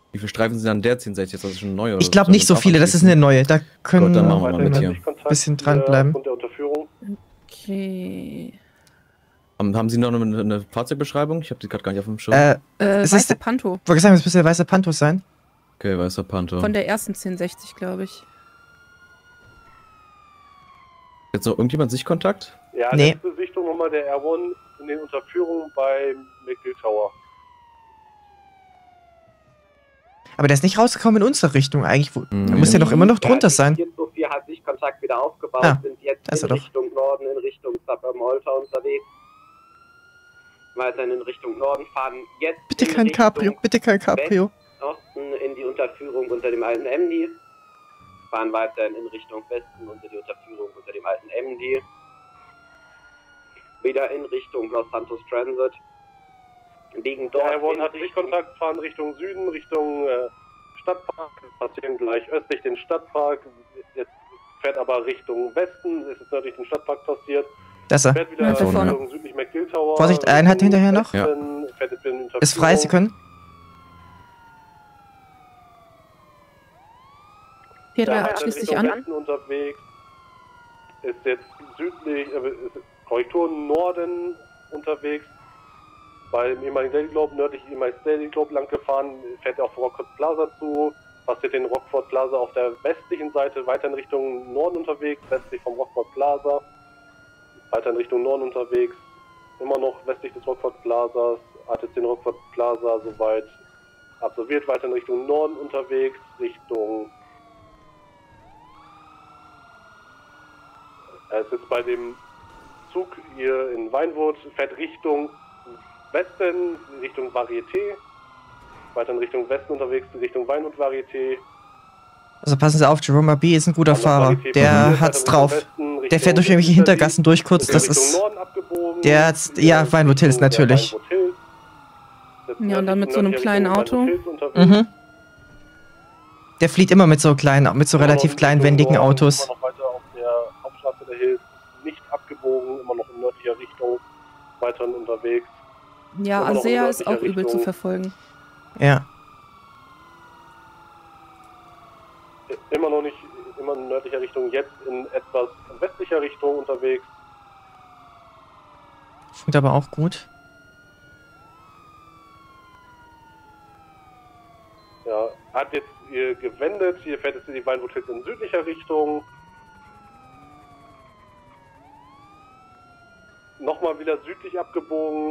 Wie viele Streifen sind an der 1060 jetzt? Das ist schon neu, oder? Ich glaube nicht so viele, das ist eine neue. Da können Gut, dann machen wir wir mal mit hier. ein bisschen dranbleiben. Der Unterführung. Okay. Haben Sie noch eine Fahrzeugbeschreibung? Ich habe die gerade gar nicht auf dem Schirm. Es Weißer ist, Panto. wollte sagen, es müsste der weiße Panto sein. Okay, weißer Panther. Von der ersten 1060, glaube ich. Jetzt noch irgendjemand Sichtkontakt? Ja, Nee. letzte Sichtung nochmal der R1 in den Unterführungen bei McGill Tower. Aber der ist nicht rausgekommen in unsere Richtung eigentlich. Da Nee. muss der doch immer noch drunter sein. 424 hat Sichtkontakt wieder aufgebaut, Ah, sind jetzt da ist in er doch. Richtung Norden, in Richtung Suburban Alta unterwegs. Weiterhin in Richtung Norden, fahren jetzt Bitte in kein Richtung Cabrio, bitte kein Cabrio. Osten in die Unterführung unter dem alten MD. Fahren weiterhin in Richtung Westen unter die Unterführung unter dem alten MD. Wieder in Richtung Los Santos Transit. Liegen dort Der R1 in hat Richtung- Sichtkontakt, fahren Richtung Süden, Richtung Stadtpark, passieren gleich östlich den Stadtpark, jetzt fährt aber Richtung Westen, ist jetzt nördlich den Stadtpark passiert, Da ist er. fährt wieder Ja, da vorne. Richtung südlich McGill Tower. Vorsicht, Einheit Richtung hinterher noch. Westen, fährt jetzt wieder in die Ist frei, Sie können. P3 schließt sich an. Westen unterwegs, ist jetzt südlich, ist Korrektur Norden unterwegs, beim ehemaligen Daily Globe, nördlich ehemaligen Daily Globe lang gefahren, fährt er auf Rockford Plaza zu, passiert den Rockford Plaza auf der westlichen Seite, weiter in Richtung Norden unterwegs, westlich vom Rockford Plaza, weiter in Richtung Norden unterwegs, immer noch westlich des Rockford Plazas, hat jetzt den Rockford Plaza soweit absolviert, weiter in Richtung Norden unterwegs, Richtung... Er ist jetzt bei dem Zug hier in Weinwood, fährt Richtung Westen, Richtung Varieté, weiter in Richtung Westen unterwegs, Richtung Weinwood Varieté. Also passen Sie auf, Jerome B. ist ein guter Fahrer. Der hat's drauf. Der fährt durch irgendwelche Hintergassen durch kurz, das ist... Der hat's... Ja, Weinwood Hills natürlich. Ja, und dann mit so einem kleinen Auto. Mhm. Der flieht immer mit so kleinen, mit so relativ kleinen, wendigen Autos. Immer noch weiter auf der Hauptstraße der Hills, nicht abgebogen, immer noch in nördlicher Richtung, weiterhin unterwegs. Ja, Immer noch in Asea ist auch nördlicher übel zu Richtung. verfolgen. Ja. Immer noch nicht, immer in nördlicher Richtung, jetzt in etwas westlicher Richtung unterwegs. Funkt aber auch gut. Ja, hat jetzt hier gewendet, hier fährt jetzt die Weinwood Hills in südlicher Richtung. Nochmal wieder südlich abgebogen,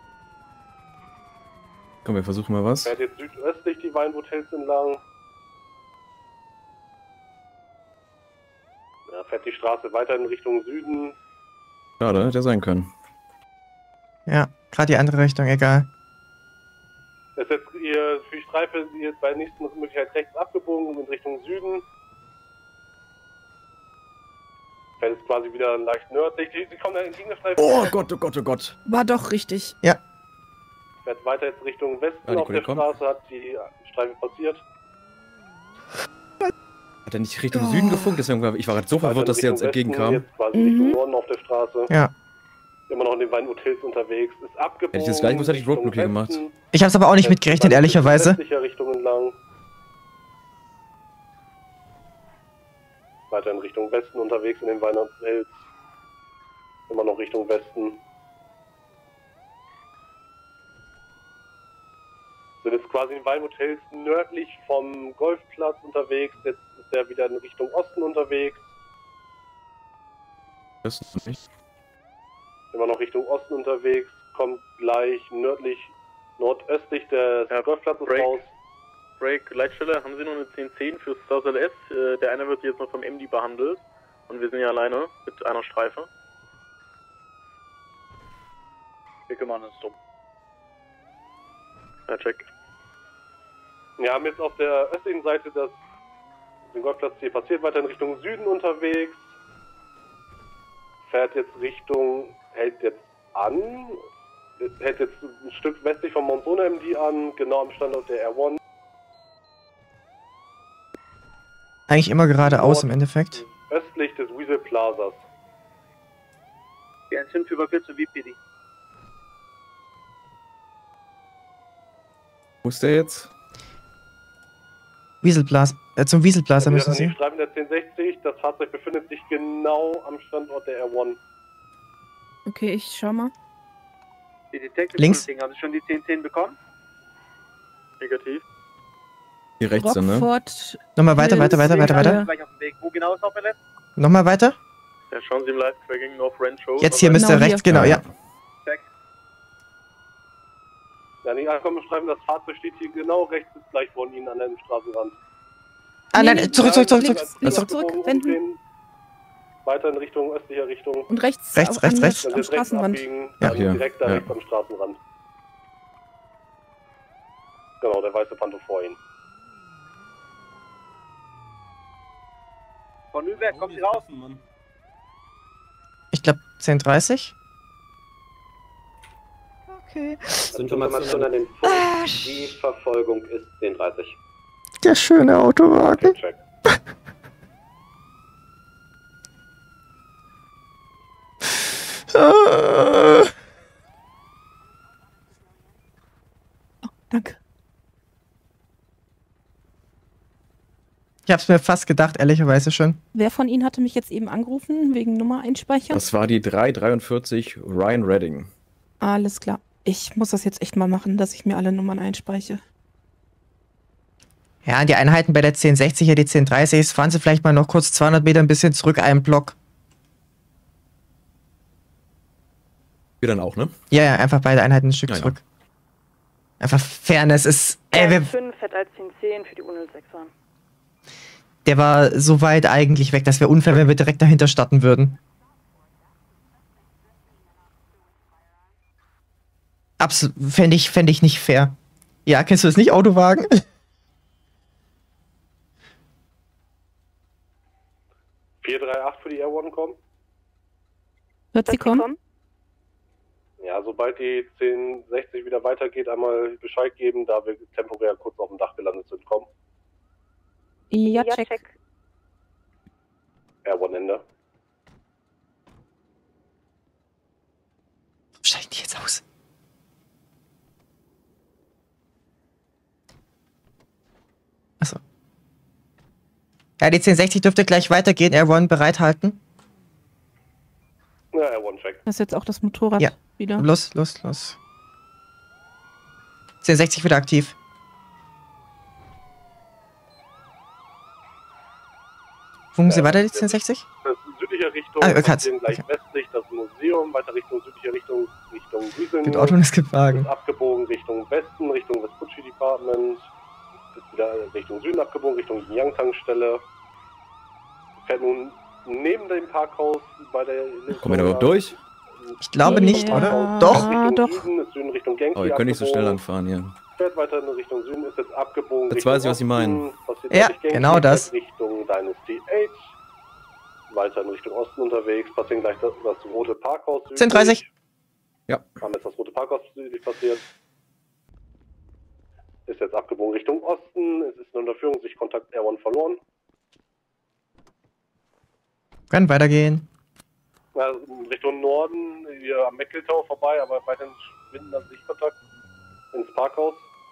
Komm, wir versuchen mal was. fährt jetzt südöstlich die Weinwood Hills entlang. Ja, fährt die Straße weiter in Richtung Süden. Schade, hätte ja sein können. Ja, gerade die andere Richtung, egal. Ist jetzt hier für die Streife jetzt bei der nächsten Möglichkeit rechts abgebogen und in Richtung Süden. Fährt jetzt quasi wieder leicht nördlich. Die kommen dann in die Gegnerstreife. Oh Gott, oh Gott, oh Gott. War doch richtig. Fährt weiter jetzt Richtung Westen Ja, die auf der Kollege kommt. Straße, hat die Streife passiert. Hat er nicht Richtung Süden gefunkt? Deswegen war ich war gerade so Weiter verwirrt, in dass der uns Richtung Westen, entgegenkam. Jetzt quasi Richtung Norden auf der Straße. Ja. Immer noch in den Weinwood Hills unterwegs. Ist abgebogen. Hätte ich das gleich gewusst, hätte ich Richtung Roadblock hier gemacht. Westen. Ich hab's aber auch nicht mitgerechnet, ehrlicherweise. Westlicher Richtung entlang. Weiter in Richtung Westen unterwegs in den Weinwood Hills. Immer noch Richtung Westen. Sind jetzt quasi in Weinwood Hills nördlich vom Golfplatz unterwegs. Jetzt ist er wieder in Richtung Osten unterwegs. Das ist nicht. Immer noch Richtung Osten unterwegs. Kommt gleich nördlich, nordöstlich des Golfplatzes Break. raus. Break, Leitstelle, haben Sie noch eine 1010 für South LS? Der eine wird jetzt noch vom MD behandelt. Und wir sind ja alleine mit einer Streife. Wir kümmern uns drum. Ja, check. Wir haben jetzt auf der östlichen Seite den Golfplatz hier passiert, weiter in Richtung Süden unterwegs. Fährt jetzt Richtung, hält jetzt an, hält jetzt ein Stück westlich vom Monzona MD an, genau am Standort der R1. Eigentlich immer geradeaus im Endeffekt. Östlich des Weasel Plazas. Wir sind überführt zu VPD. Wo ist der jetzt? Wieselblas, zum Wieselblaser müssen Sie. Schreiben der 1060, das Fahrzeug befindet sich genau am Standort der R1. Okay, ich schau mal. Die Detective Links. Haben Sie schon die 1010 bekommen? Negativ. Hier rechts dann, ne? Rockford. Nochmal weiter. Gleich auf dem Weg. Wo genau ist noch verletzt? Nochmal weiter. Ja, schauen Sie im Live-Tracking North Rancho. Jetzt hier müsste Genau rechts, hier. genau, ja. Check. Ja, nicht ankommen, schreiben, das Fahrzeug steht hier genau rechts, ist gleich von Ihnen an dem Straßenrand. Ah, Nee, nein, zurück. Links zurückwenden. Weiter in Richtung, östlicher Richtung. Und rechts. Rechts, auch an rechts. der- Wenn Am Sie rechts Straßenrand. abbiegen, Ja, dann hier. direkt da Ja. rechts am Straßenrand. Genau, der weiße Panto vor Ihnen. Von Nürnberg, kommen Sie raus. Ich glaube 10:30. Okay. Information an den Funk. Die Verfolgung ist 10:30. Der schöne Autowagen. Check. Danke. Ich hab's mir fast gedacht, ehrlicherweise schon. Wer von Ihnen hatte mich jetzt eben angerufen, wegen Nummer einspeichern? Das war die 343 Ryan Redding. Alles klar. Ich muss das jetzt echt mal machen, dass ich mir alle Nummern einspeiche. Ja, die Einheiten bei der 1060, die 1030, fahren Sie vielleicht mal noch kurz 200 Meter ein bisschen zurück, einen Block. Wir dann auch, ne? Ja, einfach beide Einheiten ein Stück Ja, ja. zurück. Einfach Fairness ist... Wir 5 fährt als 1010 für die U06er. Der war so weit eigentlich weg, das wäre unfair, wenn wir direkt dahinter starten würden. Absolut, fände ich nicht fair. Ja, kennst du das nicht, Autowagen? 438 für die R1 kommen. Wird sie kommen? Ja, sobald die 1060 wieder weitergeht, einmal Bescheid geben, da wir temporär kurz auf dem Dach gelandet sind, kommen. Ja, check. R1 Ende. Steigen die jetzt aus? Achso. Ja, die 1060 dürfte gleich weitergehen. R1 bereithalten. Ja, R1 check. Das ist jetzt auch das Motorrad Ja. wieder. Los. 1060 wieder aktiv. Funken Sie weiter, die 1060? Das ist südlicher Richtung, Ah, okay. passieren gleich westlich das Museum, weiter Richtung südlicher Richtung, Richtung Güseln. Mit Auto und es gibt Wagen. Ist abgebogen Richtung Westen, Richtung Vespucci Department. Ist wieder Richtung Süden abgebogen, Richtung Yang-Tankstelle. Fährt nun neben dem Parkhaus bei der... Kommen wir da überhaupt durch? Ich glaube nicht, Ja, oder? Doch. Richtung doch. Süden, ist Süden Richtung Gangster Oh, ihr könnt nicht so schnell abgebogen. anfahren hier. Fährt weiter in Richtung Süden, ist jetzt abgebogen. Jetzt Richtung weiß ich, was Sie meinen. Osten, passiert Ja, durch Gangster, genau das. Richtung Dynasty 8. Weiter in Richtung Osten unterwegs, passieren gleich das rote Parkhaus südlich. 1030. Ja. Haben jetzt das rote Parkhaus südlich passiert. Ist jetzt abgebogen Richtung Osten. Es ist in Unterführung, sich Kontakt R1 verloren. Können weitergehen. Also Richtung Norden, hier am Meckeltower vorbei, aber weiterhin schwinden dann Sichtkontakt ins Parkhaus.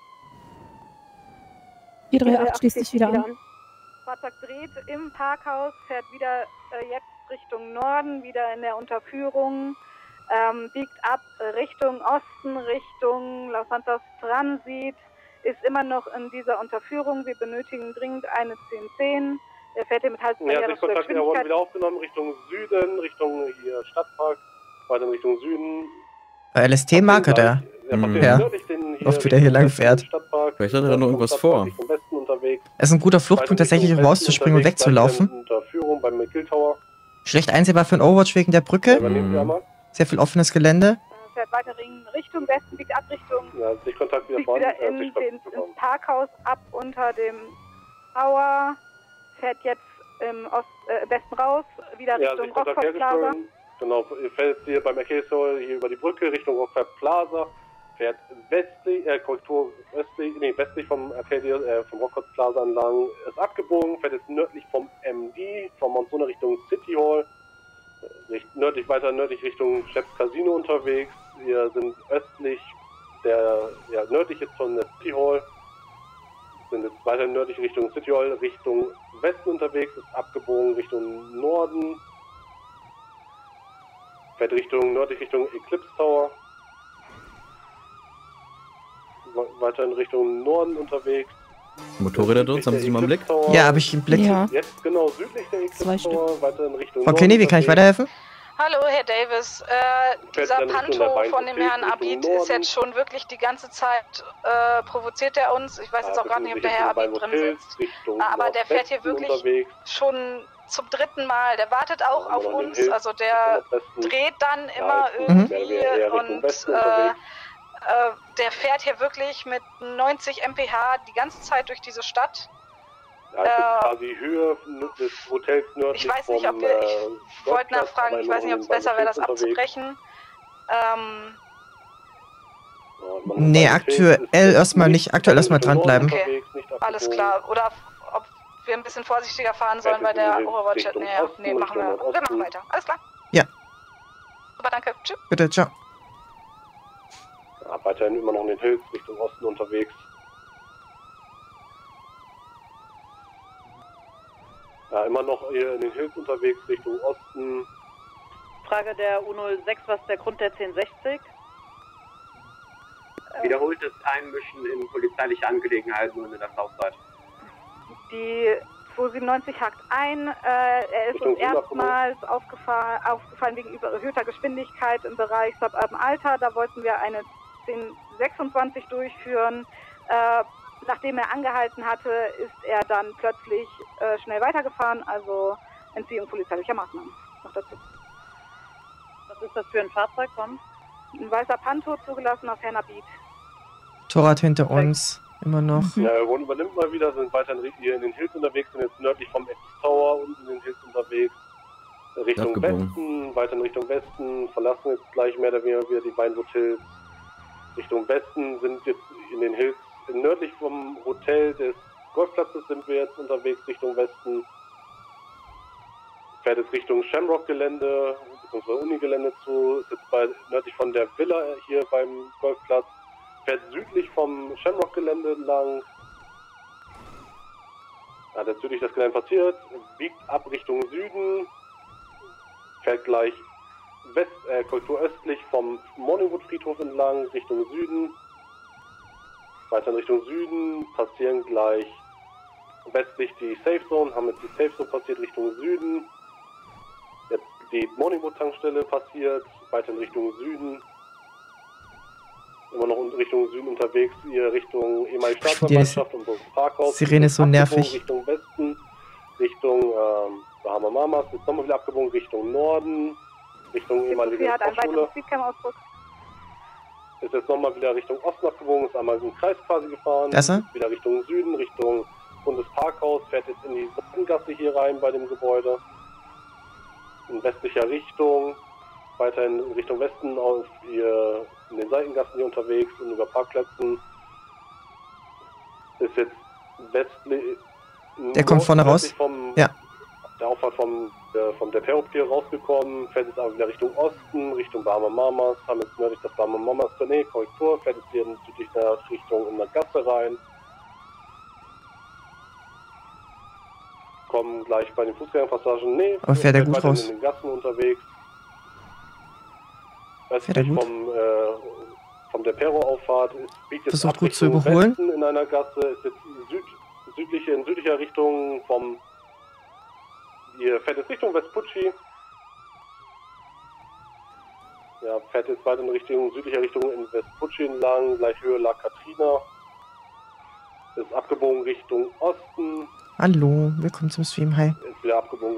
438 schließt sich wieder an. Fahrzeug dreht im Parkhaus, fährt wieder jetzt Richtung Norden, wieder in der Unterführung, biegt ab Richtung Osten, Richtung Los Santos Transit, ist immer noch in dieser Unterführung. Wir benötigen dringend eine 1010. Der fährt hier mit Ja, Halsbarriere Sichtkontakt R1 wieder aufgenommen, Richtung Süden, Richtung hier Stadtpark, weiter in Richtung Süden. LST-Marker der. Ja. Oft wieder hier lang fährt. Vielleicht hat er da noch irgendwas vor. Es ist ein guter Fluchtpunkt, tatsächlich um rauszuspringen und wegzulaufen. Unterführung beim McGill-Tower. Schlecht einsehbar für einen Overwatch wegen der Brücke. Übernehmen wir einmal. Sehr viel offenes Gelände. Fährt weiter Richtung Westen, biegt ab Richtung, Ja, Sichtkontakt wieder biegt vorne. wieder ins Parkhaus ab unter dem Tower, fährt jetzt im Westen raus, wieder Ja, Richtung Sichtkontakt Rockford Plaza. hergestellt. Genau, fährt hier beim McKay-Store hier über die Brücke Richtung Rockford Plaza. Fährt westlich, Korrektur westlich vom Arcadia, vom Rockford Plaza entlang. Ist abgebogen, fährt jetzt nördlich vom MD, vom Monzona Richtung City Hall. Weiter nördlich Richtung Chef's Casino unterwegs. Wir sind östlich nördlich jetzt von der City Hall. sind jetzt weiter nördlich Richtung City Hall, Richtung Westen unterwegs, ist abgebogen Richtung Norden. Fährt nördlich Richtung Eclipse Tower. Weiter in Richtung Norden unterwegs. Motorräder dort, haben Sie die mal im Blick? Ja, habe ich im Blick. Ja. Jetzt genau südlich der Eclipse Tower, weiter in Richtung Frau Kenny, wie kann ich weiterhelfen? Hallo, Herr Davis. Dieser Panto von dem Herrn Abid ist jetzt schon wirklich die ganze Zeit, provoziert er uns. Ich weiß jetzt auch gar nicht, ob der Herr Abid drin sitzt. Aber der fährt hier wirklich schon zum 3. Mal. Der wartet auch auf uns. Also der dreht dann immer irgendwie und der fährt hier wirklich mit 90 mph die ganze Zeit durch diese Stadt. Ja, quasi Höhe des Hotels nördlich. Ich weiß nicht, ob wir. Ich wollte nachfragen, ich weiß nicht, ob es besser wäre, das abzubrechen. Nee, aktuell erstmal nicht. Aktuell erstmal dranbleiben. Okay, alles klar. Oder ob wir ein bisschen vorsichtiger fahren sollen bei der Overwatch. Nee, machen wir. Wir machen weiter. Alles klar. Ja. Super, danke. Tschüss. Bitte, ciao. Ja, weiterhin immer noch in den Hills Richtung Osten unterwegs. Ja, immer noch hier in den Hills unterwegs Richtung Osten. Frage der U06, was ist der Grund der 1060? Wiederholtes Einmischen in polizeiliche Angelegenheiten und in der Southside. Die 297 hakt ein. Er ist uns erstmals aufgefallen wegen überhöhter Geschwindigkeit im Bereich Suburban Alter. Da wollten wir eine 1026 durchführen. Nachdem er angehalten hatte, ist er dann plötzlich schnell weitergefahren, also Entziehung polizeilicher Maßnahmen. Noch dazu. Was ist das für ein Fahrzeug, Tom? Ein weißer Panto, zugelassen auf Hannah Beat. Torrad hinter uns, immer noch. Ja, Ron übernimmt mal wieder, sind weiterhin hier in den Hills unterwegs, sind jetzt nördlich vom Eclipse Tower und in den Hills unterwegs. Richtung Westen, weiter in Richtung Westen, verlassen jetzt gleich mehr oder weniger wieder die Vinewood Hills. Richtung Westen sind jetzt in den Hills, nördlich vom Hotel des Golfplatzes sind wir jetzt unterwegs Richtung Westen. Fährt jetzt Richtung Shamrock-Gelände, bzw. Uni-Gelände zu, ist jetzt nördlich von der Villa hier beim Golfplatz. Fährt südlich vom Shamrock-Gelände entlang. Hat jetzt südlich das Gelände passiert, biegt ab Richtung Süden, fährt gleich kulturöstlich vom Morningwood-Friedhof entlang, Richtung Süden. Weiter in Richtung Süden, passieren gleich westlich die Safe Zone, haben jetzt die Safe Zone passiert Richtung Süden. Jetzt die Morningwood-Tankstelle passiert, weiter in Richtung Süden. Immer noch in Richtung Süden unterwegs, hier Richtung ehemalige Staatsanwaltschaft und so Parkhaus. Sirene ist so nervig. Richtung Westen, Richtung Bahama Mamas, jetzt nochmal wieder abgebogen Richtung Norden, Richtung ehemalige Hochschule. Ist jetzt nochmal wieder Richtung Osten abgebogen, ist einmal im Kreis quasi gefahren. Wieder Richtung Süden, Richtung Bundesparkhaus, fährt jetzt in die Seitengasse hier rein bei dem Gebäude. In westlicher Richtung, weiter in Richtung Westen auf in den Seitengassen hier unterwegs und über Parkplätzen. Ist jetzt westlich. Der kommt vorne raus. Ja. Der Auffahrt vom der Perropier rausgekommen, fährt jetzt aber wieder Richtung Osten, Richtung Bahama Mamas, haben jetzt nördlich das Bahama Mamas Tournee, Korrektur, fährt jetzt hier in südlicher Richtung in der Gasse rein. Kommen gleich bei den Fußgängerpassagen, aber fährt er gut raus? In den Gassen unterwegs. Fährt er gut? Vom der Perro-Auffahrt biegt jetzt versucht gut zu überholen. Westen in einer Gasse, ist jetzt in südlicher Richtung hier fährt jetzt Richtung Vespucci. Ja, fährt jetzt weiter in südlicher Richtung in Vespucci entlang, gleich Höhe La Katrina. Ist abgebogen Richtung Osten. Hallo, willkommen zum Stream, hi. Ist wieder abgebogen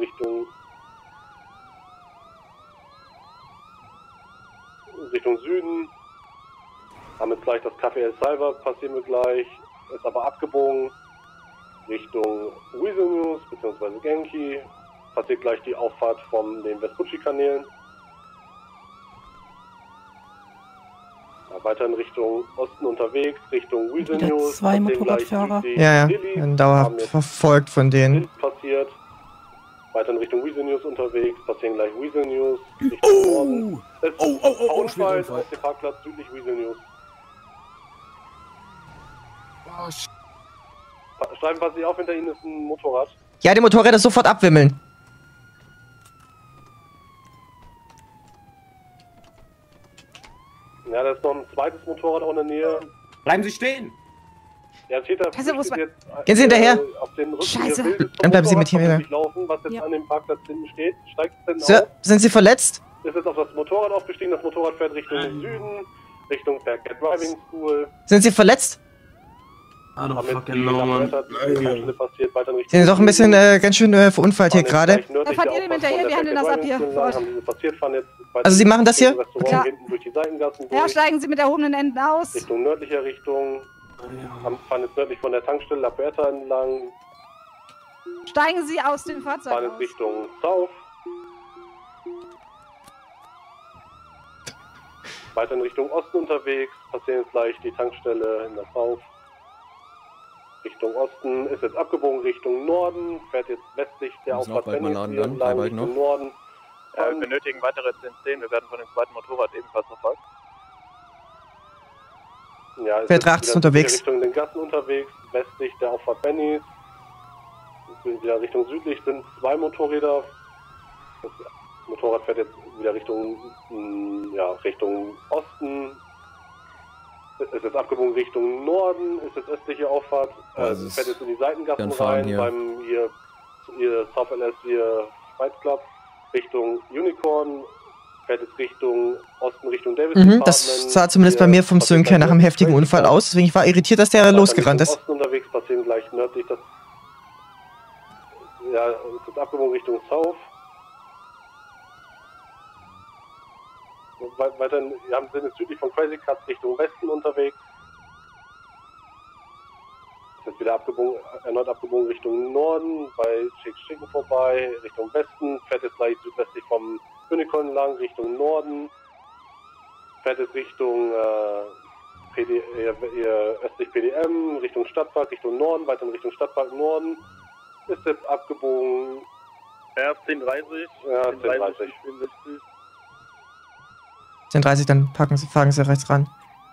Richtung Süden. Haben jetzt gleich das Café El Salva, passieren wir gleich. Ist aber abgebogen Richtung Weasel News bzw. Genki. Passiert gleich die Auffahrt von den Vespucci-Kanälen. Ja, weiter in Richtung Osten unterwegs, Richtung Weasel News. Zwei Motorradfahrer. Ja, dauerhaft verfolgt von denen. Passiert. Weiter in Richtung Weasel News unterwegs, passieren gleich Weasel News. Richtung Norden. Unfall auf dem Parkplatz südlich Weasel News. Streifen, passen Sie auf, hinter Ihnen ist ein Motorrad. Ja, die Motorräder sofort abwimmeln. Ja, da ist noch ein zweites Motorrad auch in der Nähe. Bleiben Sie stehen! Der Täter Gehen Sie hinterher! Auf den Rücken Scheiße! Dann bleiben Sie mit hier. Laufen, was jetzt an dem Parkplatz hinten steht. Steigt denn Sir, auf? sind Sie verletzt? Ist jetzt auf das Motorrad aufgestiegen. Das Motorrad fährt Richtung Süden, Richtung Faircat Driving School. Sind Sie verletzt? I don't fucking know, man. Sie sind doch ein bisschen ganz schön verunfallt hier gerade. Fahrt ihr dem hinterher? Wir handeln das ab hier. Also Sie machen das hier? Klar. Ja, steigen Sie mit erhobenen Enden aus. Richtung nördlicher Richtung. Fahren jetzt nördlich von der Tankstelle La Puerta entlang. Steigen Sie aus dem Fahrzeug Fahren jetzt Richtung South. Weiter in Richtung Osten unterwegs. Passieren jetzt gleich die Tankstelle in der South. Richtung Osten, ist jetzt abgebogen Richtung Norden, fährt jetzt westlich der Auffahrt Venice entlang Richtung Norden. Wir benötigen weitere 10, wir werden von dem zweiten Motorrad ebenfalls verfolgt. Ja, ist Fährt rechts unterwegs. Richtung den Gassen unterwegs, westlich der Auffahrt Venice. Wieder Richtung südlich sind 2 Motorräder. Das Motorrad fährt jetzt wieder Richtung Osten. Ist jetzt abgebogen Richtung Norden, ist jetzt östliche Auffahrt, fährt jetzt in die Seitengassen rein, beim ihr South LS, ihr Fight Club, Richtung Unicorn, fährt jetzt Richtung Osten, Richtung Davis. Das sah zumindest bei mir vom Sync nach einem heftigen Unfall aus, deswegen ich war irritiert, dass der losgerannt ist. Osten unterwegs, passieren gleich nördlich, ist jetzt abgebogen Richtung South. Weiterhin, wir sind jetzt südlich von Crazy Cuts Richtung Westen unterwegs. Ist jetzt wieder erneut abgebogen Richtung Norden, bei Shakes Chicken vorbei, Richtung Westen, fährt jetzt gleich südwestlich vom Unicorn lang, Richtung Norden, fährt jetzt Richtung östlich PDM, Richtung Stadtpark, Richtung Norden, weiter in Richtung Stadtpark Norden, ist jetzt abgebogen. Ja, 10:30. Ja, 10:30. 10:30, dann fahren Sie rechts ran.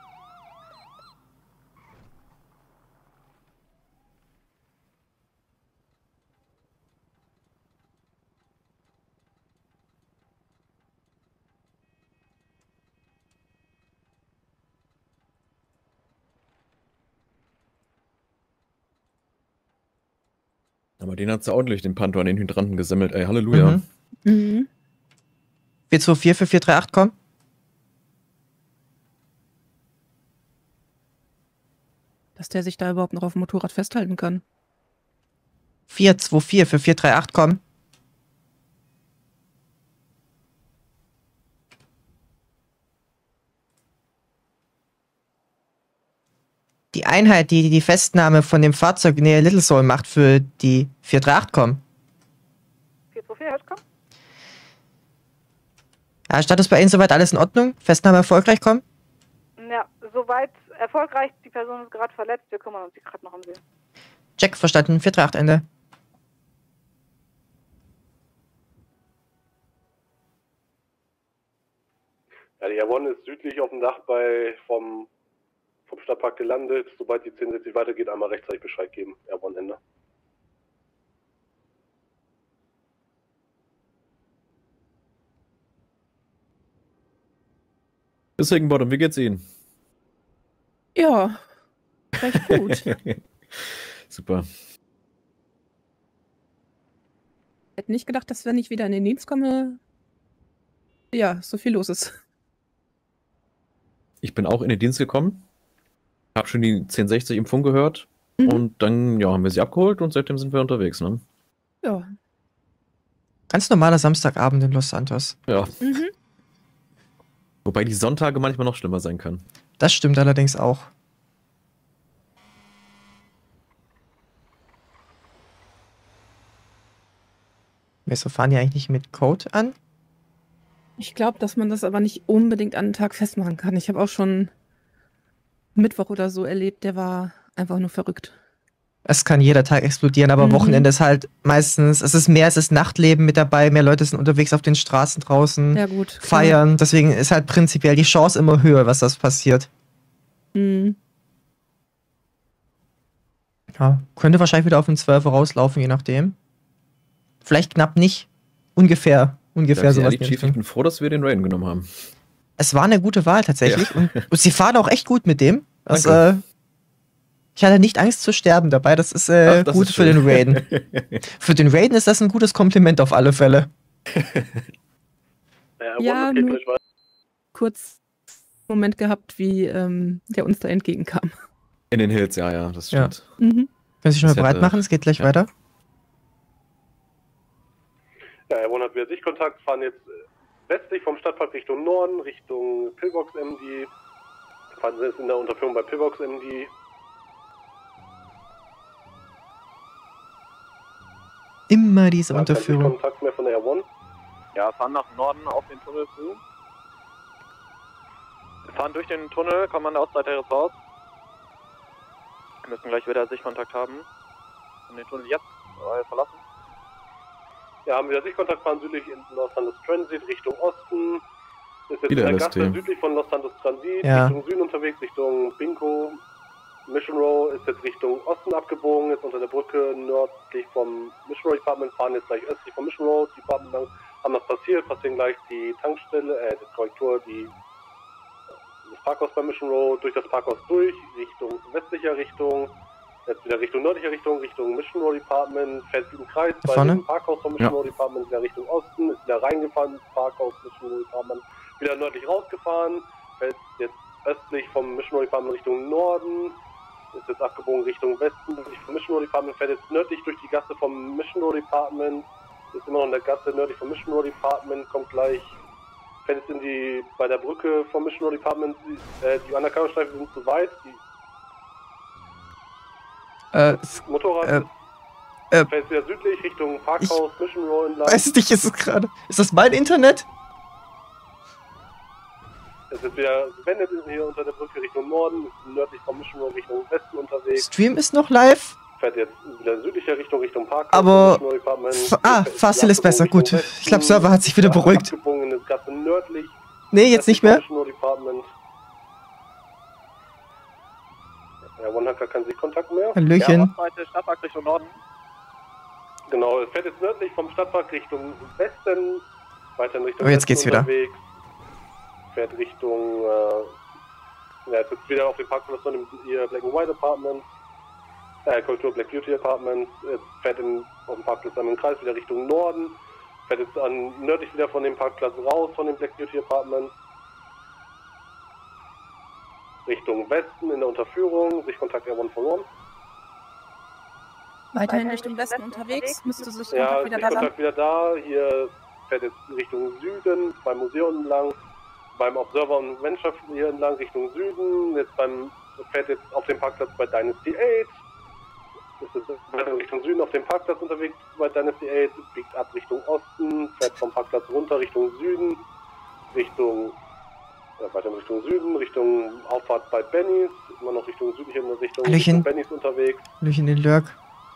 Aber den hat sie ordentlich, den Panther an den Hydranten gesammelt. Ey, Halleluja. 424 für 438 kommen. Dass der sich da überhaupt noch auf dem Motorrad festhalten kann. 424 für 438 kommen. Die Einheit, die die Festnahme von dem Fahrzeug näher Little Soul macht, für die 438 kommen. 424 hört kommen. Ja, Status bei Ihnen soweit alles in Ordnung? Festnahme erfolgreich kommen? Ja, soweit erfolgreich. Die Person ist gerade verletzt. Wir kümmern uns gerade noch um sie. Check, verstanden. 438 Ende. Ja, die R1 ist südlich auf dem Dach vom Stadtpark gelandet. Sobald die 1060 weitergeht, einmal rechtzeitig Bescheid geben. R1 Ende. Bis Higginbottom, wie geht's Ihnen? Ja, recht gut. Super. Hätte nicht gedacht, dass wenn ich wieder in den Dienst komme, ja, so viel los ist. Ich bin auch in den Dienst gekommen. Hab schon die 1060 im Funk gehört. Und dann, ja, haben wir sie abgeholt und seitdem sind wir unterwegs, ne? Ja. Ganz normaler Samstagabend in Los Santos. Ja. Wobei die Sonntage manchmal noch schlimmer sein können. Das stimmt allerdings auch. Wieso fahren die eigentlich nicht mit Code an? Ich glaube, dass man das aber nicht unbedingt an einen Tag festmachen kann. Ich habe auch schon Mittwoch oder so erlebt, der war einfach nur verrückt. Es kann jeder Tag explodieren, aber Wochenende ist halt meistens, es ist Nachtleben mit dabei, mehr Leute sind unterwegs auf den Straßen draußen, ja, gut, feiern, deswegen ist halt prinzipiell die Chance immer höher, was das passiert. Ja, könnte wahrscheinlich wieder auf den 12er rauslaufen, je nachdem. Vielleicht knapp nicht. Ungefähr sowas. Chief, ich bin froh, dass wir den Raiden genommen haben. Es war eine gute Wahl tatsächlich. Ja. Und sie fahren auch echt gut mit dem. Das, ich hatte nicht Angst zu sterben dabei. Das ist das gut ist für den Raiden. Für den Raiden ist das ein gutes Kompliment auf alle Fälle. Ja, nur kurz einen Moment gehabt, wie der uns da entgegenkam. In den Hills, ja, das stimmt. Ja. Mhm. Können Sie sich schon mal bereit machen? Es geht gleich weiter. Ja, Airborne hat wieder Sichtkontakt, fahren jetzt westlich vom Stadtpark Richtung Norden, Richtung Pillbox MD. Fahren Sie jetzt in der Unterführung bei Pillbox MD. Immer diese Unterführung. Kontakt mehr von der Airborne. Ja, fahren nach Norden auf den Tunnel zu. Wir fahren durch den Tunnel, kommen an der Ostseite raus. Wir müssen gleich wieder Sichtkontakt haben. Und den Tunnel jetzt verlassen. Ja, haben wieder Sichtkontakt, fahren südlich in Los Santos Transit Richtung Osten. Ist jetzt in der Gasse südlich von Los Santos Transit, Richtung Süden unterwegs, Richtung Binko. Mission Row ist jetzt Richtung Osten abgebogen, jetzt unter der Brücke nördlich vom Mission Row Department, fahren jetzt gleich östlich vom Mission Row Department lang. Haben das passiert, passieren gleich die Tankstelle, die Korrektur, das Parkhaus bei Mission Row, durch das Parkhaus durch, Richtung westlicher Richtung. Jetzt wieder Richtung nördlicher Richtung, Richtung Mission Row Department, fährt im Kreis bei dem Parkhaus vom Mission Row Department, wieder Richtung Osten, ist wieder reingefahren ins Parkhaus Mission Row Department, wieder nördlich rausgefahren, fährt jetzt östlich vom Mission Row Department Richtung Norden, ist jetzt abgebogen Richtung Westen, vom Mission Row Department, fährt jetzt nördlich durch die Gasse vom Mission Row Department, ist immer noch in der Gasse nördlich vom Mission Row Department, kommt gleich, fährt jetzt bei der Brücke vom Mission Row Department, die Undercover-Streifen sind zu weit, Motorrad fährt wieder südlich Richtung Parkhaus, Mission Row entlang. Weiß nicht, ist es gerade. Ist das mein Internet? Es ist wieder gewendet hier unter der Brücke Richtung Norden, ist nördlich vom Mission Row Richtung Westen unterwegs. Stream ist noch live. Fährt jetzt wieder südlicher Richtung Parkhaus. Aber. Fahrziel ist besser, gut. Ich glaube, Server hat sich wieder beruhigt. Nördlich, nee, jetzt nicht mehr. Ja, One-Hacker kann sich Kontakt mehr. Hallöchen. Ja, Stadtpark Richtung Norden. Genau, es fährt jetzt nördlich vom Stadtpark Richtung Westen, weiter in Richtung jetzt geht's unterwegs. Fährt Richtung, jetzt ist wieder auf dem Parkplatz von dem Black and White Apartment, Kultur Black Beauty Apartment, jetzt fährt auf dem Parkplatz dann im Kreis wieder Richtung Norden, fährt jetzt nördlich wieder von dem Parkplatz raus, von dem Black Beauty Apartment. Richtung Westen in der Unterführung, Sichtkontakt Airborne verloren. Weiterhin Richtung Westen unterwegs, müsste sich Kontakt wieder da sein. Wieder da, hier fährt jetzt Richtung Süden, beim Museum entlang, beim Observer und Mannschaft hier entlang Richtung Süden, fährt jetzt auf dem Parkplatz bei Dynasty 8, ist jetzt Richtung Süden auf dem Parkplatz unterwegs bei Dynasty 8, biegt ab Richtung Osten, fährt vom Parkplatz runter Richtung Süden, weiter in Richtung Süden, Richtung Auffahrt bei Bennys, immer noch Richtung südlich in der Richtung Bennys unterwegs. Hallöchen, den Lurk.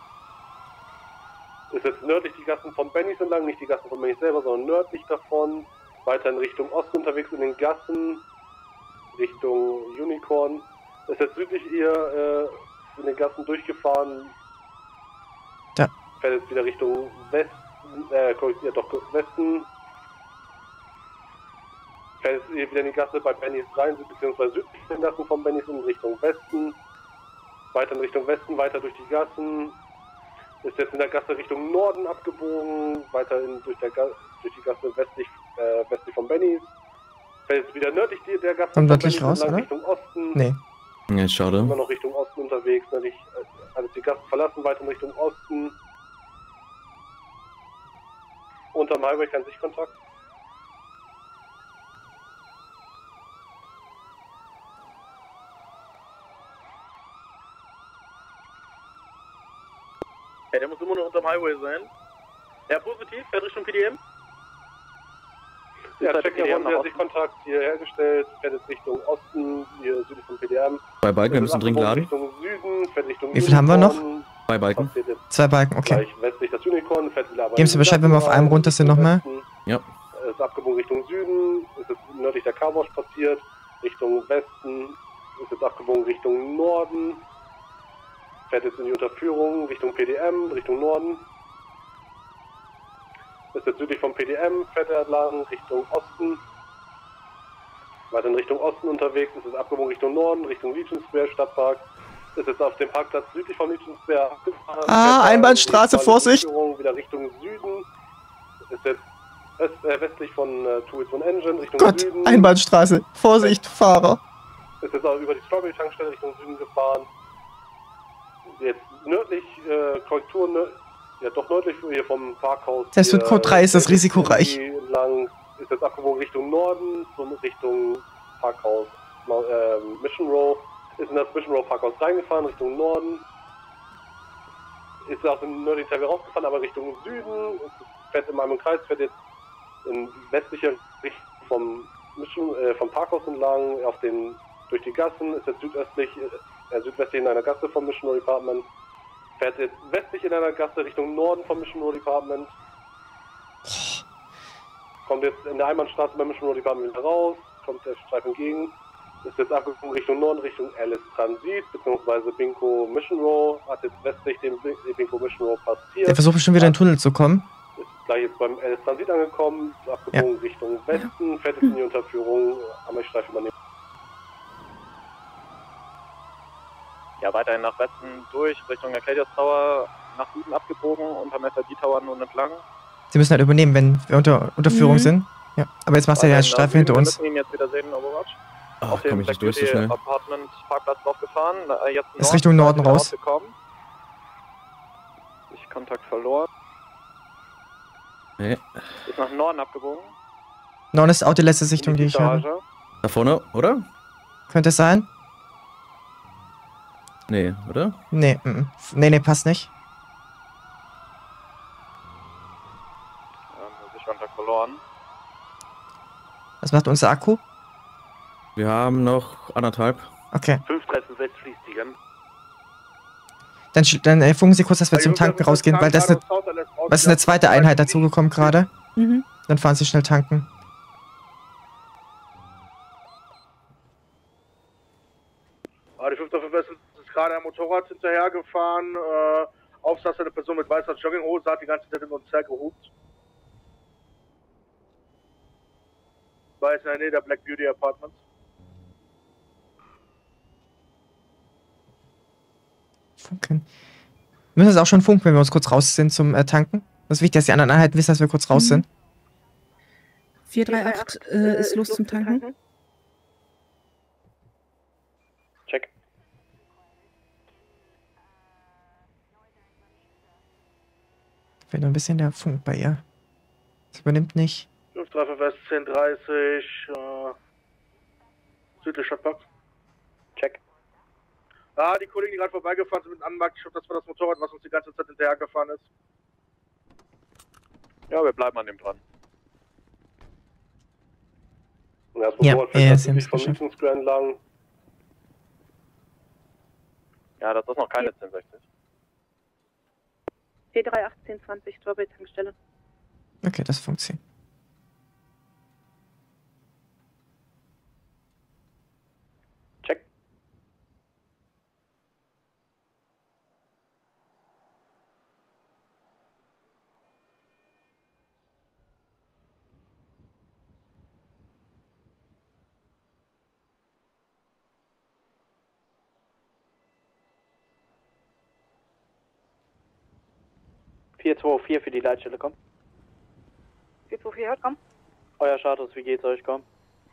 Ist jetzt nördlich die Gassen von Bennys entlang, nicht die Gassen von Bennys selber, sondern nördlich davon. Weiter in Richtung Osten unterwegs in den Gassen, Richtung Unicorn. Ist jetzt südlich in den Gassen durchgefahren. Da. Fährt jetzt wieder Richtung Westen, Westen. Fährt jetzt wieder in die Gasse bei Bennys rein, beziehungsweise südlich den Gassen von Bennys in Richtung Westen. Weiter in Richtung Westen, weiter durch die Gassen. Ist jetzt in der Gasse Richtung Norden abgebogen, weiter durch die Gasse westlich von Bennys. Fährt jetzt wieder nördlich der Gasse von Bennys raus, oder? Richtung Osten. Nee. Ja, schade. Immer noch Richtung Osten unterwegs, also die Gassen verlassen, weiter in Richtung Osten. Unterm Highway kein Sichtkontakt. Ja, der muss immer nur unterm Highway sein. Ja, positiv, fährt Richtung PDM. Ja, Checker haben wir Sichtkontakt hier hergestellt, fährt jetzt Richtung Osten, hier südlich vom PDM. 2 Balken, wir müssen dringend laden. Richtung Süden, fährt Richtung Wie viel haben wir noch? 2 Balken. 2 Balken, okay. Gleich westlich das Unicorn, fährt wieder aber. Geben Sie Bescheid, wenn wir auf einem runter sind nochmal? Ja. Ist abgebogen Richtung Süden, ist jetzt nördlich der Carwash passiert, Richtung Westen, ist jetzt abgebogen Richtung Norden. Fährt jetzt in die Unterführung Richtung PDM, Richtung Norden. Ist jetzt südlich vom PDM, fährt er lang Richtung Osten. Weiter in Richtung Osten unterwegs, ist jetzt abgebogen Richtung Norden, Richtung Legion Square, Stadtpark. Ist jetzt auf dem Parkplatz südlich vom Legion Square abgefahren. Ah, Einbahnstraße, Vorsicht! Wieder Richtung Süden. Ist jetzt westlich von Tools und Engine, Richtung Gott, Süden. Einbahnstraße, Vorsicht, Fahrer! Ist jetzt auch über die Strawberry-Tankstelle Richtung Süden gefahren. Jetzt nördlich, Korrektur, ja doch nördlich hier vom Parkhaus. Das wird Code 3, ist das risikoreich. Entlang, ist jetzt abgebogen Richtung Norden, Richtung Parkhaus Mission Row. Ist in das Mission Row Parkhaus reingefahren, Richtung Norden. Ist aus dem nördlichen Teil wieder rausgefahren, aber Richtung Süden. Fährt in einem Kreis, fährt jetzt in westlicher Richtung vom Parkhaus entlang, durch die Gassen, ist jetzt südwestlich in einer Gasse vom Mission Row Department. Fährt jetzt westlich in einer Gasse Richtung Norden vom Mission Row Department. Kommt jetzt in der Einbahnstraße beim Mission Row Department wieder raus, kommt der Streifen entgegen. Ist jetzt abgekommen Richtung Norden, Richtung Alice Transit, beziehungsweise Binko Mission Row. Hat jetzt westlich den Binko Mission Row passiert. Der versucht bestimmt wieder in den Tunnel zu kommen. Ist gleich jetzt beim Alice Transit angekommen, ist abgebogen Richtung Westen, fährt jetzt in die Unterführung, am Streifen übernehmen. Ja, weiterhin nach Westen durch, Richtung Arcadius Tower, nach Süden abgebogen, unter SRD Tower nun entlang. Sie müssen halt übernehmen, wenn wir unter Führung sind. Ja, aber jetzt macht er ja Streifen hinter uns. Wir müssen ihn jetzt wieder sehen, Overwatch. Ach, auf dem nicht durch so schnell. Apartment Parkplatz draufgefahren. Jetzt ist Richtung Norden raus. Ich Kontakt verloren. Nee. Ist nach Norden abgebogen. Norden ist auch die letzte Sichtung, die ich habe. Da vorne, oder? Könnte es sein? Nee, oder? Nee, nee, passt nicht. Ich Kontakt verloren. Was macht unser Akku? Wir haben noch 1,5. Okay. 536 fließt die ganz. Dann funken Sie kurz, dass wir zum Tanken rausgehen, weil das ist eine zweite Einheit dazugekommen gerade. Mhm. Dann fahren Sie schnell tanken. Die 535 ist gerade ein Motorrad hinterhergefahren. Aufsatz eine Person mit weißer Jogginghose hat die ganze Zeit in uns hergehupt. War jetzt in der Nähe der Black Beauty Apartments. Funken. Wir müssen es auch schon funken, wenn wir uns kurz raus sind zum Tanken. Das ist wichtig, dass die anderen Einheiten wissen, dass wir kurz raus sind. 438 ist los zum Tanken. Check. Fehlt noch ein bisschen der Funk bei ihr. Das übernimmt nicht. 535 West 1030, südlich Stadtpark. Check. Ah, die Kollegen, die gerade vorbeigefahren sind mit einem Anmarkt, ich glaube, das war das Motorrad, was uns die ganze Zeit hinterhergefahren ist. Ja, wir bleiben an dem dran. Ja, das Motorrad fährt tatsächlich vom Legion Square entlang. Ja, das ist noch keine 1060. 438 1020 Strawberry Tankstelle. Okay, das funktioniert. Check. (424) für die Leitstelle, komm. 424 hört, komm. Euer Status, wie geht's euch, komm?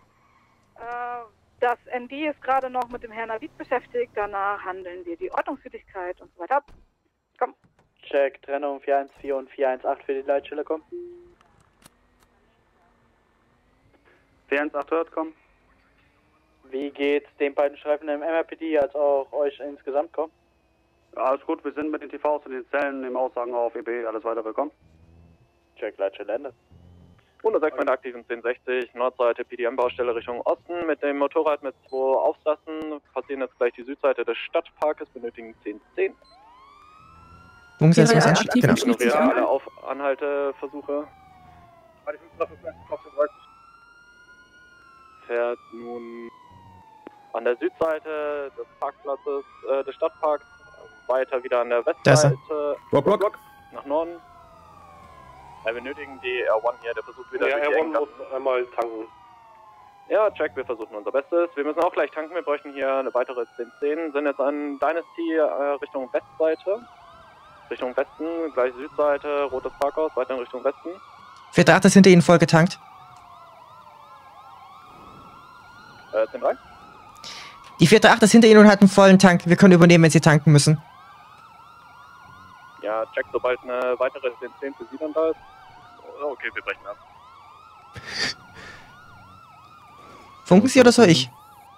Das ND ist gerade noch mit dem Herrn Navid beschäftigt, danach handeln wir die Ordnungswidrigkeit und so weiter ab. Komm. Check, Trennung 414 und 418 für die Leitstelle, komm. 418 hört, komm. Wie geht's den beiden Streifen im MRPD als auch euch insgesamt, komm? Ja, alles gut, wir sind mit den TVs und den Zellen im Aussagen auf EB, alles weitere, komm. Check, Leitstelle Ende. Untersegment aktiv in 1060, Nordseite PDM-Baustelle Richtung Osten mit dem Motorrad mit 2 Aufsassen. Passieren jetzt gleich die Südseite des Stadtparkes, benötigen 1010. Jungs, jetzt was aktiv genau. Ignoriere alle Anhalteversuche. Fährt nun an der Südseite des Parkplatzes, des Stadtparks, weiter wieder an der Da ist er. Westseite. Rock. Nach Norden. Wir benötigen die R1 hier, der versucht wieder Ja, durch die R1 engen muss Gassen. einmal tanken. Ja, check, wir versuchen unser Bestes. Wir müssen auch gleich tanken, wir bräuchten hier eine weitere 10-10. Sind jetzt an Dynasty Richtung Westseite. Richtung Westen, gleich Südseite, rotes Parkhaus, weiter in Richtung Westen. 4.8 ist hinter Ihnen voll getankt. 10-3. Die 4.8 ist hinter Ihnen und hat einen vollen Tank. Wir können übernehmen, wenn Sie tanken müssen. Ja, check, sobald eine weitere 10-10 für Sie dann da ist. Okay, wir brechen ab. Funken Sie oder soll ich?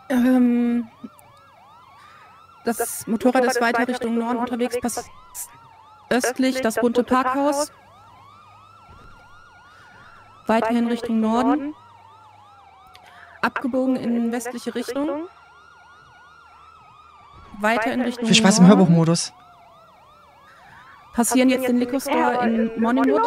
Das Motorrad ist weiter Richtung Norden unterwegs, passt östlich das bunte Parkhaus. Weiterhin Richtung Norden. Abgebogen in westliche Richtung. Weiter in Richtung Viel Spaß im Norden. Hörbuchmodus. Passieren jetzt den Liquor Store in Morningwood.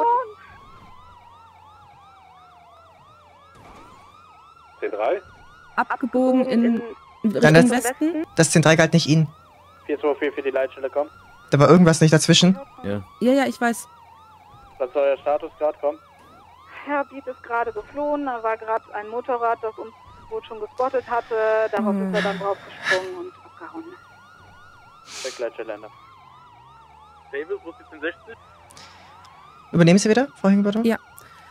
10-3. Abgebogen in Dann Richtung Westen. Das 10.3 galt nicht Ihnen. 424 für die Leitstelle, komm. Da war irgendwas nicht dazwischen. Ja. Ja, ich weiß. Was ist euer Status gerade, komm? Herr Beat ist gerade geflohen, da war gerade ein Motorrad, das uns wohl schon gespottet hatte. Darauf ist er dann draufgesprungen und abgehauen. Der Leitstelle, Ende. Davis, wo ist die 1060? Übernehmen Sie wieder, Frau Hingebottom? Ja.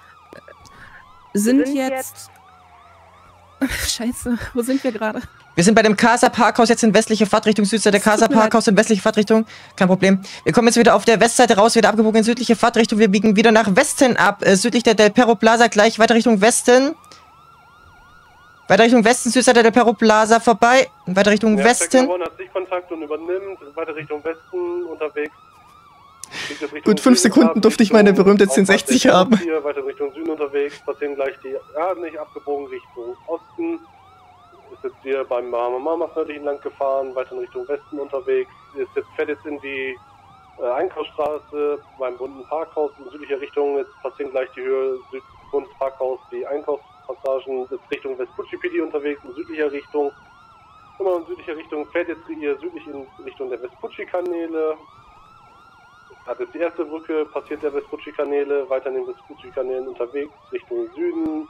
Sind jetzt... Scheiße, wo sind wir gerade? Wir sind bei dem Casa Parkhaus jetzt in westliche Fahrtrichtung, Südseite Casa Parkhaus in westliche Fahrtrichtung. Kein Problem. Wir kommen jetzt wieder auf der Westseite raus, wieder abgebogen in südliche Fahrtrichtung. Wir biegen wieder nach Westen ab, südlich der Del Perro Plaza, gleich weiter Richtung Westen. Weiter Richtung Westen, Südseite der Perro Plaza vorbei. Weiter Richtung Westen. Der hat Sichtkontakt und übernimmt, weiter Richtung Westen unterwegs. Gut, 5 Sekunden durfte ich meine berühmte 1060 haben. Hier weiter Richtung Süden unterwegs, passieren gleich die, nicht abgebogen Richtung Osten. Ist jetzt hier beim Mamas nördlichen Land gefahren, weiter in Richtung Westen unterwegs. Fährt jetzt in die Einkaufsstraße beim bunten Parkhaus in südlicher Richtung. Jetzt passieren gleich die Höhe buntes Parkhaus, die Einkaufspassagen. Jetzt Richtung Vespucci PD unterwegs in südlicher Richtung. Immer in südlicher Richtung, fährt jetzt hier südlich in Richtung der Vespucci-Kanäle. Hat jetzt die erste Brücke, passiert der Vespucci-Kanäle, weiter in den Vespucci-Kanälen unterwegs, Richtung Süden.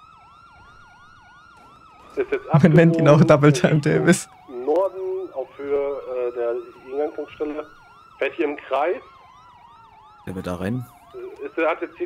Ist jetzt Man nennt ihn auch Double Time Davis. Norden auf Höhe der Eingangsstelle. Fährt hier im Kreis. Der wird da rein. Hat jetzt hier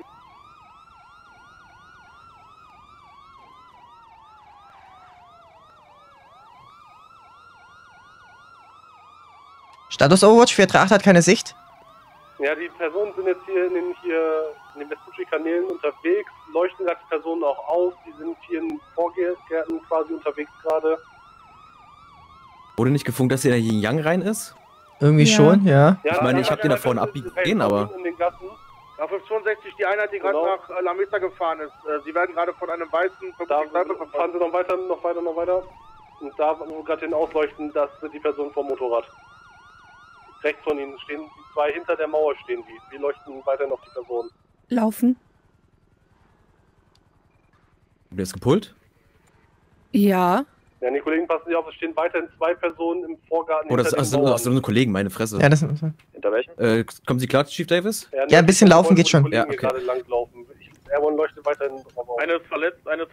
Status Overwatch, 438 hat keine Sicht. Ja, die Personen sind jetzt hier in den Vespucci-Kanälen unterwegs, leuchten gerade die Personen auch auf, die sind hier in Vorgärten quasi unterwegs gerade. Wurde nicht gefunkt, dass hier der Yin Yang rein ist? Irgendwie schon, ja. Ich meine, ich habe den da vorne abbiegen gesehen, aber... Ja, 562, die Einheit, die gerade nach La Mesa gefahren ist. Sie werden gerade von einem weißen... Da fahren sie noch weiter. Und da, wo wir gerade hin ausleuchten, das sind die Personen vom Motorrad. Rechts von ihnen stehen die zwei, hinter der Mauer stehen die. Wir leuchten weiter noch die Personen. Laufen. Der ist gepult? Ja. Ja, die Kollegen passen sich auf, es stehen weiterhin zwei Personen im Vorgarten. Oh, das sind unsere Kollegen, meine Fresse. Ja, das Hinter welchen? Kommen Sie klar, Chief Davis? Ja, ein bisschen laufen geht schon. Ja, okay. Gerade langlaufen. Airborne leuchtet weiterhin drauf auf. Eine ist verletzt, eine...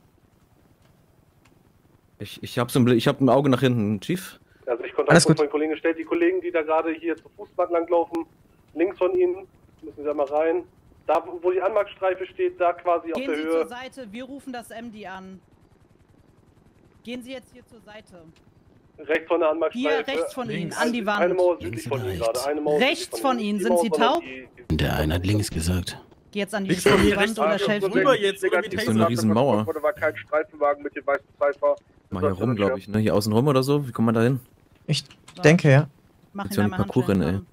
Ich hab ein Auge nach hinten, Chief. Also ich konnte auch meinen Kollegen gestellt. Die Kollegen, die da gerade hier zur Fußbahn langlaufen, links von ihnen, müssen Sie da mal rein. Da, wo die Anmarktstreife steht, da quasi auf der Höhe. Gehen Sie zur Seite, wir rufen das MD an. Gehen Sie jetzt hier zur Seite. Rechts von der Anmarktstreife. Hier, rechts von Ihnen, an die Wand. Eine Mauer südlich von Ihnen gerade. Rechts von Ihnen, sind Sie taub? Der eine hat links gesagt. Geh jetzt an die Wand oder schelfen. Ist so eine riesen Mauer. Da war kein Streifenwagen mit dem weißen Cypher. Mal hier rum, glaube ich, ne? Hier außen rum oder so? Wie kommt man da hin? Ich denke, ja. Jetzt ja die Parcours rennen, ey.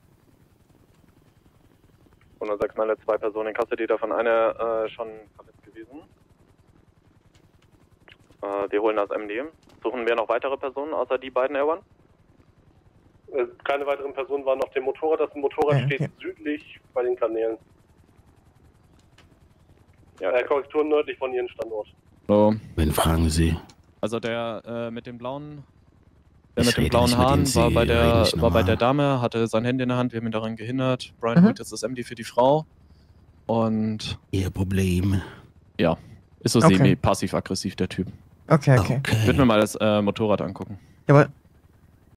106 meine 2 Personen in Custody, davon eine schon verletzt gewesen. Die holen das MD. Suchen wir noch weitere Personen, außer die beiden Airone? Keine weiteren Personen waren auf dem Motorrad. Das Motorrad steht südlich bei den Kanälen. Ja, Korrektur nördlich von Ihrem Standort. Wen fragen Sie? Also der mit dem blauen Der mit dem blauen Haaren war bei der Dame, hatte sein Handy in der Hand, wir haben ihn daran gehindert. Brian holt jetzt das MD für die Frau. Und... Ihr Problem. Ja, ist so semi-passiv-aggressiv, der Typ. Okay. Ich würde mir mal das Motorrad angucken. Ja, aber